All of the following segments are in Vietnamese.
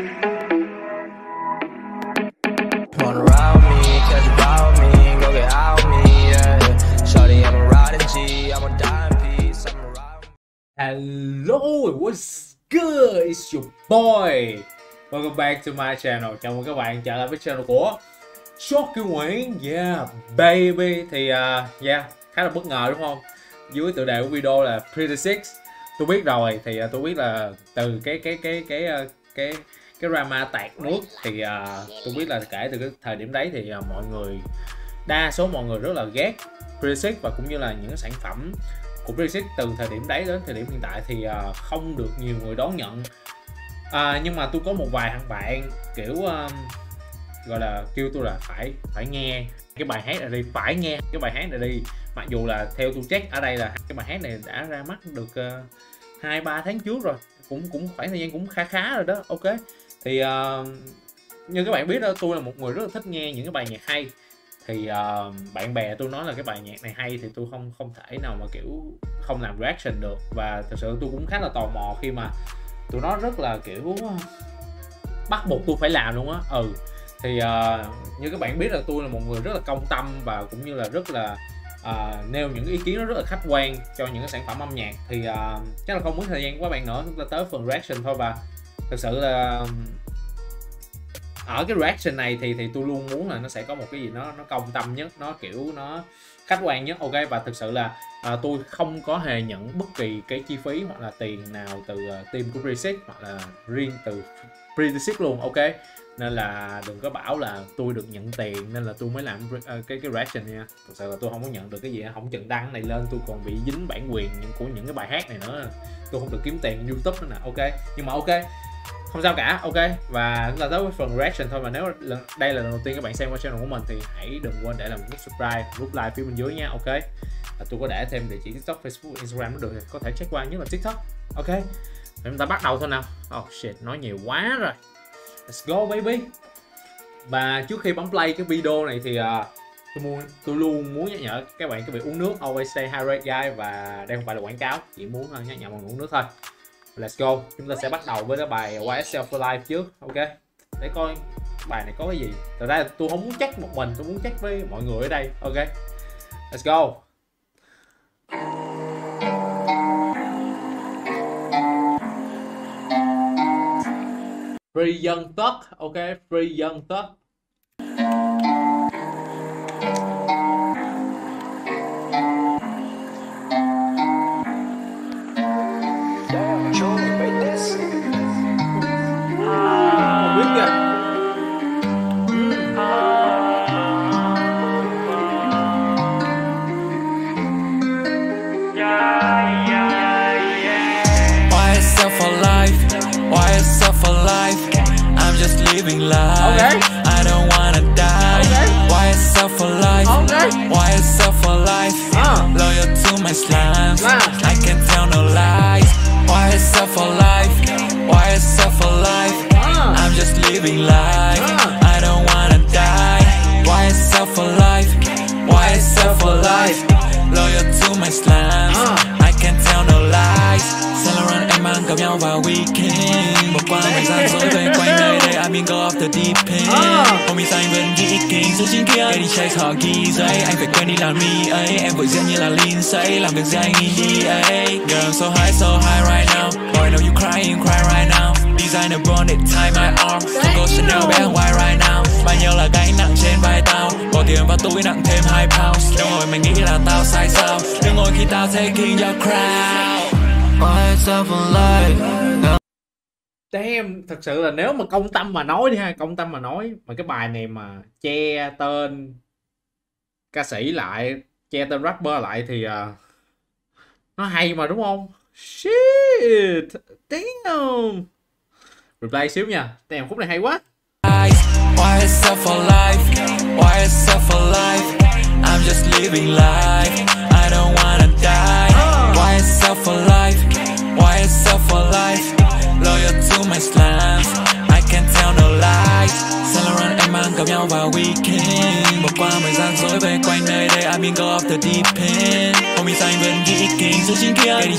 Wanna ride with me, catch a vibe with me, go get out with me, yeah. Shawty, I'm a riding G, I'm a dying piece, I'm a ride. Hello, what's good? It's your boy. Welcome back to my channel. Chào mừng các bạn trở lại với channel của Short Kiều Nguyễn. Yeah, baby. Thì khá là bất ngờ đúng không? Dưới tựa đề của video là Pretty Six. Tôi biết rồi, thì tôi biết là từ cái drama tạt nước thì tôi biết là kể từ cái thời điểm đấy thì đa số mọi người rất là ghét Pretty Six, và cũng như là những sản phẩm của Pretty Six từ thời điểm đấy đến thời điểm hiện tại thì không được nhiều người đón nhận. Nhưng mà tôi có một vài thằng bạn kiểu gọi là kêu tôi là phải nghe cái bài hát này đi, phải nghe cái bài hát này đi, mặc dù là theo tôi check ở đây là cái bài hát này đã ra mắt được 2-3 tháng trước rồi, cũng khoảng thời gian cũng khá rồi đó. Ok, thì như các bạn biết đó, tôi là một người rất là thích nghe những cái bài nhạc hay. Thì bạn bè tôi nói là cái bài nhạc này hay thì tôi không thể nào mà kiểu không làm reaction được, và thực sự tôi cũng khá là tò mò khi mà tụi nó rất là kiểu bắt buộc tôi phải làm luôn á. Thì như các bạn biết là tôi là một người rất là công tâm và cũng như là rất là nêu những ý kiến nó rất là khách quan cho những cái sản phẩm âm nhạc. Thì chắc là không muốn thời gian của các bạn nữa, chúng ta tới phần reaction thôi. Và thực sự là ở cái reaction này thì tôi luôn muốn là nó sẽ có một cái gì nó công tâm nhất, nó kiểu nó khách quan nhất. Ok, và thực sự là tôi không có hề nhận bất kỳ cái chi phí hoặc là tiền nào từ team của Pretty Six hoặc là riêng từ Pretty Six luôn. Ok, nên là đừng có bảo là tôi được nhận tiền nên là tôi mới làm cái reaction nha. Thực sự là tôi không có nhận được cái gì, không chừng đăng này lên tôi còn bị dính bản quyền của những cái bài hát này nữa, tôi không được kiếm tiền YouTube nữa nè. Ok, nhưng mà ok, không sao cả. Ok, và chúng ta tới với phần reaction thôi. Mà nếu đây là lần đầu tiên các bạn xem qua channel của mình thì hãy đừng quên để làm nút subscribe, nút like phía bên dưới nha. Ok, tôi có để thêm địa chỉ TikTok, Facebook, Instagram nó được, có thể check qua, nhất là TikTok. Ok, thì chúng ta bắt đầu thôi nào. Oh shit, nói nhiều quá rồi. Let's go baby. Và trước khi bấm play cái video này thì tôi luôn muốn nhắc nhở các bạn cái việc uống nước. Always stay hydrated guys. Và đây không phải là quảng cáo, chỉ muốn nhắc nhở mọi người uống nước thôi. Let's go. Chúng ta sẽ bắt đầu với cái bài YSL for Life trước. Ok, để coi bài này có cái gì. Thật ra tôi không muốn check một mình, tôi muốn check với mọi người ở đây. Ok, let's go. Free Young Thug. Ok, Free Young Thug. Living life. Okay. I don't wanna die. Okay. YSL for life. Okay. YSL for life. Loyal to my slimes. I can't tell no lies. YSL for life. YSL for life. I'm just living life. I don't wanna die. YSL for life. YSL for life. Loyal to my slimes. I can't tell no lies. Saint Laurent em mang gặp nhau vào weekend. Bỏ qua thời gian dối về quanh nơi đây. I'm in go off the deep end. Homie xanh vẫn ghi kinh số trên kia. Cái đi chase họ ghi giấy. Anh phải quên đi làm mi ấy. Em vội riêng như là Lindsay. Làm việc gì anh in đi ấy. Girl I'm so high right now. Boy know you crying, cry right now. Designer bonded tie my arm. Không có Chanel bé hàng white right now. Bao nhiêu là gánh nặng trên vai tao. Bỏ tiền vào túi nặng thêm 2 pounds. Đừng ngồi mày nghĩ là tao sai sao. Đừng ngồi khi tao taking your crown. YSL for life. Damn, thật sự là nếu mà công tâm mà nói đi ha, công tâm mà nói mà cái bài này mà che tên ca sĩ lại, che tên rapper lại thì nó hay mà đúng không? Shit, damn. Replay xíu nha, damn khúc này hay quá. YSL for life, YSL for life. I'm just living life. I don't wanna die. YSL for life, YSL for life. Loyal to my slams. I can't tell no lies. Saint Laurent em mang gặp nhau vào weekend. Bỏ qua thời gian dối về quanh nơi đây. I'm in go off the deep end. Homie xanh vẫn ghi kinh số trên kia. Cái đi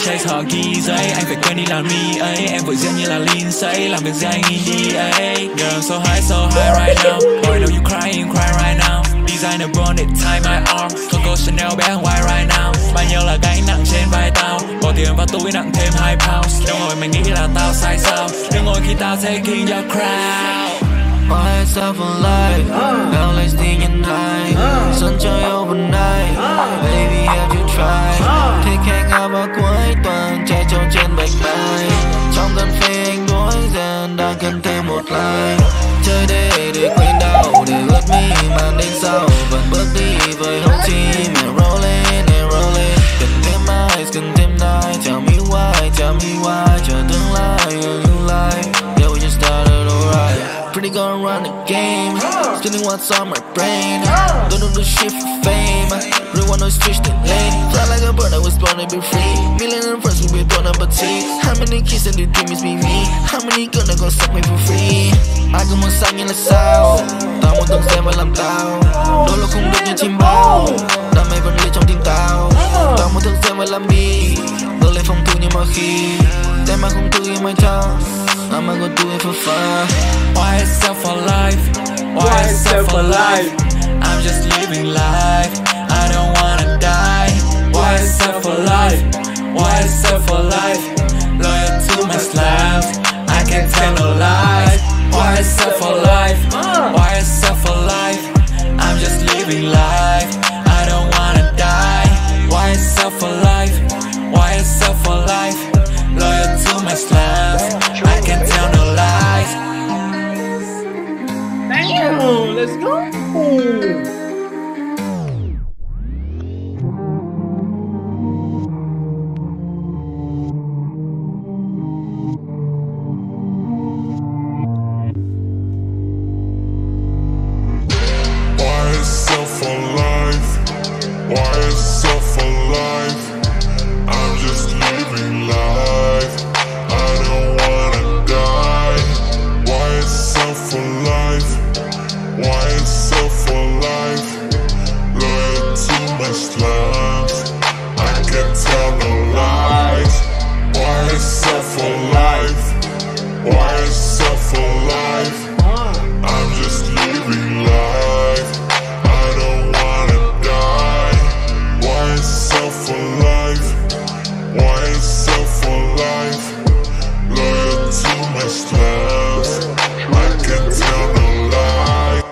chase họ ghi giấy. Anh phải quên đi làm mi ấy, em vội riêng như là Lindsay, làm việc gì anh đi ấy. Girl I'm so high right now. Boy know you crying, cry right now. Designer brand it tie my arm. Coco Chanel bé Hawaii right now. Bao nhiêu là gánh nặng trên vai tao, bỏ tiền vào túi nặng thêm 2 pounds. Đừng ngồi mày nghĩ là tao sai sao, đừng ngồi khi tao taking your crown. Myself alive, LSD in night, sân chơi overnight. Baby have you tried? Thích hẹn out vào cuối tuần, che trâu trên bạch mai. Trong cơn phê anh đối diện, đang cần thêm một like. Chơi để quên đau, để ướt mi màn đến sau. Vẫn bước đi với hậu team, and rollin'. Cần thêm eyes, cần thêm night. Tell me why, chờ tương lai, you like. Yeah, we just started alright. Pretty gonna run the game, stealing what's on my brain. Don't do the shit for fame, really wanna switch the lane. Fly like a bird, I was born to be free. Million and first, we be born up a team. How many kids and the dreams be me? How many gonna go suck me for free? Ai cũng muốn sang như là sao, tao muốn từng xem và làm tao. Đôi lúc không được như chim bao, đam mê vẫn lưu trong tim tao. Tao muốn từng xem và làm đi, bước lên phòng thủ như mọi khi. Tem mà không thư in my tongue, I'm gonna do it for fun. Why yourself for life? Why yourself for life? I'm just living life, I don't wanna die. Why yourself for life? Why yourself for life? Loyal to my slams, I can't tell no lies. Why yourself for life? Why yourself for life? I'm just living life, I don't wanna die. Why yourself for life? Why yourself for life? Loyal to my slams, I can't tell no lies. Damn, let's go. Why yourself for life? Why yourself for life? I'm just living life, I don't wanna die. Why yourself for life? Why yourself for life? Loyal to my slums, I can't tell no lies. Why yourself for life? Why yourself for life? I'm just living life, I don't wanna die. Why yourself for life? Why yourself for life? Loyal to my slums, I can't tell no lie.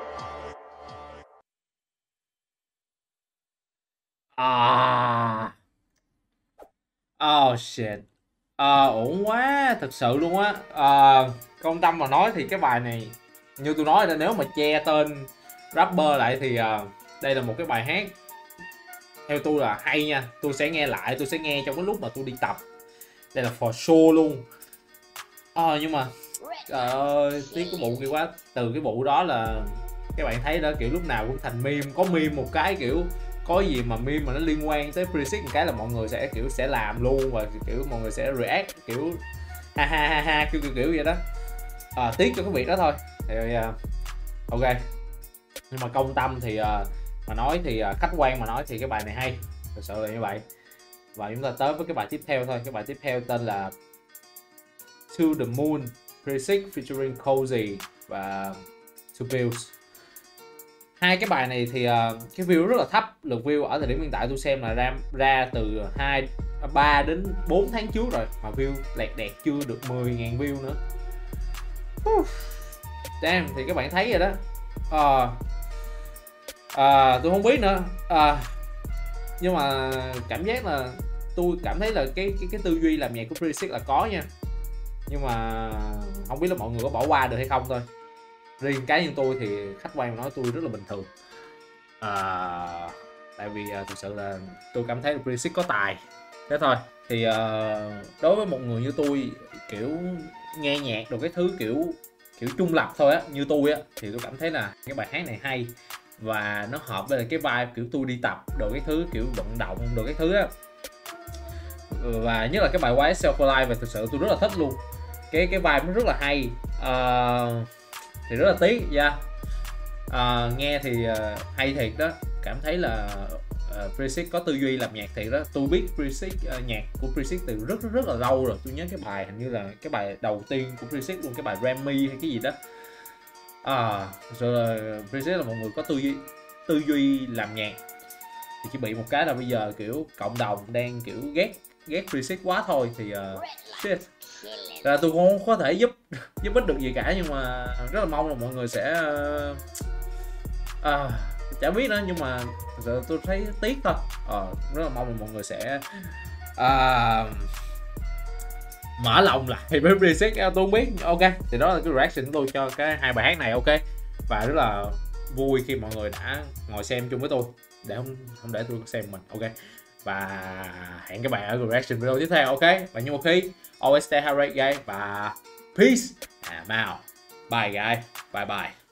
Oh shit. Ổn quá, thật sự luôn á. Công tâm mà nói thì cái bài này như tôi nói là nếu mà che tên rapper lại thì đây là một cái bài hát theo tôi là hay nha. Tôi sẽ nghe lại, tôi sẽ nghe trong cái lúc mà tôi đi tập. Đây là for sure luôn. Nhưng mà tiếc cái vụ kia quá. Từ cái vụ đó là các bạn thấy đó, kiểu lúc nào cũng thành meme. Có meme một cái kiểu có gì mà meme mà nó liên quan tới Presic một cái là mọi người sẽ kiểu sẽ làm luôn, và kiểu mọi người sẽ react kiểu ha ha ha ha kiểu vậy đó. Tiếc cho cái việc đó thôi. Thì ok. Nhưng mà công tâm thì mà nói thì khách quan mà nói thì cái bài này hay, thật sự là như vậy. Và chúng ta tới với cái bài tiếp theo thôi. Cái bài tiếp theo tên là To the Moon, Presic featuring Cozy và To Bills. Hai cái bài này thì cái view rất là thấp. Lượt view ở thời điểm hiện tại tôi xem là ra từ 3 đến 4 tháng trước rồi, mà view lẹt đẹt chưa được 10.000 view nữa. Damn, thì các bạn thấy rồi đó. Tôi không biết nữa. Nhưng mà cảm giác là tôi cảm thấy là cái tư duy làm nhạc của Presic là có nha. Nhưng mà không biết là mọi người có bỏ qua được hay không thôi. Riêng cá nhân tôi thì khách quan nói tôi rất là bình thường. Tại vì thực sự là tôi cảm thấy là Presic có tài. Thế thôi. Thì đối với một người như tôi kiểu nghe nhạc đồ cái thứ kiểu trung lập thôi á, như tôi á, thì tôi cảm thấy là cái bài hát này hay và nó hợp với cái vibe kiểu tôi đi tập đồ cái thứ, kiểu vận động đồ cái thứ á. Và nhất là cái bài Why Yourself for Life, và thực sự tôi rất là thích luôn. Cái vibe nó rất là hay. Thì rất là tiếc nha. Nghe thì hay thiệt đó. Cảm thấy là Prexit có tư duy làm nhạc thiệt đó. Tôi biết Prexit, nhạc của Prexit từ rất là lâu rồi. Tôi nhớ cái bài hình như là cái bài đầu tiên của Prexit luôn, cái bài Remy hay cái gì đó. Rồi Prexit là một người có tư duy làm nhạc. Thì chỉ bị một cái là bây giờ kiểu cộng đồng đang kiểu ghét Prexit quá thôi. Thì shit, là tôi không có thể giúp ích được gì cả, nhưng mà rất là mong là mọi người sẽ chả biết nữa, nhưng mà thật sự tôi thấy tiếc thôi. Rất là mong là mọi người sẽ mở lòng lại với Prexit. Tôi không biết. Ok, thì đó là cái reaction của tôi cho cái hai bài hát này. Ok, và rất là vui khi mọi người đã ngồi xem chung với tôi, để không để tôi xem mình. Ok, và hẹn các bạn ở reaction video tiếp theo. Ok, và như một khi always stay hydrated guys, và peace and out. Bye guys, bye bye.